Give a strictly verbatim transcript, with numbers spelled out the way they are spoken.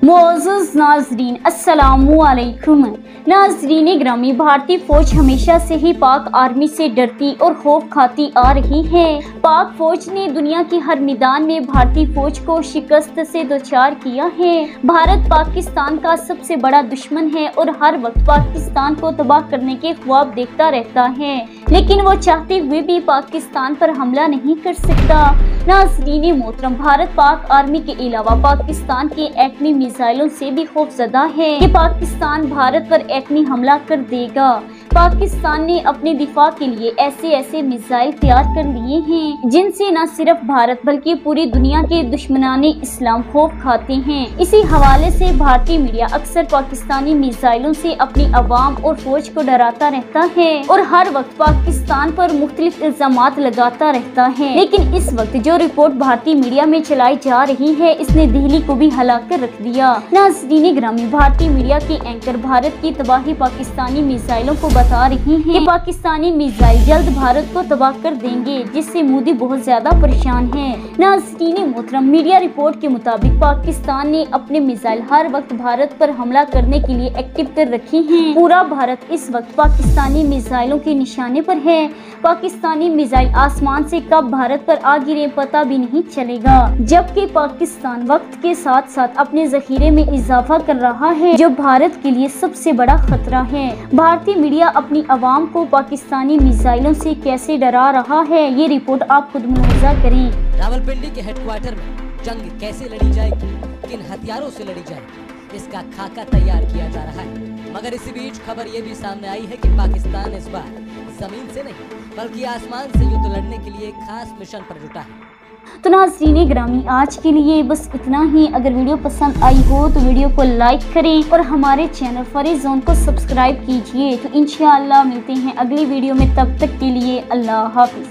मोअज़्ज़ज़ नाज़रीन अस्सलामुअलैकुम। नाज़रीन ग्रामी, भारतीय फौज हमेशा से ही पाक आर्मी से डरती और खौफ खाती आ रही है। पाक फौज ने दुनिया की हर मैदान में भारतीय फौज को शिकस्त से दोचार किया है। भारत पाकिस्तान का सबसे बड़ा दुश्मन है और हर वक्त पाकिस्तान को तबाह करने के ख्वाब देखता रहता है, लेकिन वो चाहते हुए भी पाकिस्तान पर हमला नहीं कर सकता। नाज़रीन मोहतरम, भारत पाक आर्मी के अलावा पाकिस्तान के एटमी मिसाइलों से भी खौफजदा है कि पाकिस्तान भारत पर एटमी हमला कर देगा। पाकिस्तान ने अपने दिफा के लिए ऐसे ऐसे मिसाइल तैयार कर लिए हैं जिनसे न सिर्फ भारत बल्कि पूरी दुनिया के दुश्मनाने इस्लाम खौफ खाते हैं। इसी हवाले से भारतीय मीडिया अक्सर पाकिस्तानी मिसाइलों से अपनी अवाम और फौज को डराता रहता है और हर वक्त पाकिस्तान पर मुख्तलिफ इल्जामात लगाता रहता है। लेकिन इस वक्त जो रिपोर्ट भारतीय मीडिया में चलाई जा रही है, इसने दिल्ली को भी हिला कर रख दिया। नाज़रीन ग्रामी, भारतीय मीडिया के एंकर भारत की तबाही पाकिस्तानी मिसाइलों को बता रही हैं कि पाकिस्तानी मिसाइल जल्द भारत को तबाह कर देंगे, जिससे मोदी बहुत ज्यादा परेशान है। नाज़रीन मोहतरम, मीडिया रिपोर्ट के मुताबिक पाकिस्तान ने अपने मिसाइल हर वक्त भारत पर हमला करने के लिए एक्टिव कर रखी हैं। पूरा भारत इस वक्त पाकिस्तानी मिसाइलों के निशाने पर है। पाकिस्तानी मिसाइल आसमान से कब भारत पर आ गिरे पता भी नहीं चलेगा, जबकि पाकिस्तान वक्त के साथ साथ अपने जखीरे में इजाफा कर रहा है, जो भारत के लिए सबसे बड़ा खतरा है। भारतीय मीडिया अपनी आवाम को पाकिस्तानी मिसाइलों से कैसे डरा रहा है, ये रिपोर्ट आप खुद मुलाहिजा करें। रावलपिंडी के हेडक्वार्टर में जंग कैसे लड़ी जाएगी, किन हथियारों से लड़ी जाएगी, इसका खाका तैयार किया जा रहा है। मगर इसी बीच खबर ये भी सामने आई है कि पाकिस्तान इस बार जमीन से नहीं बल्कि आसमान से युद्ध लड़ने के लिए खास मिशन पर जुटा है। तो नाज़रीन ग्रामी, आज के लिए बस इतना ही। अगर वीडियो पसंद आई हो तो वीडियो को लाइक करें और हमारे चैनल फरीद जोन को सब्सक्राइब कीजिए। तो इंशाअल्लाह मिलते हैं अगली वीडियो में, तब तक के लिए अल्लाह हाफिज।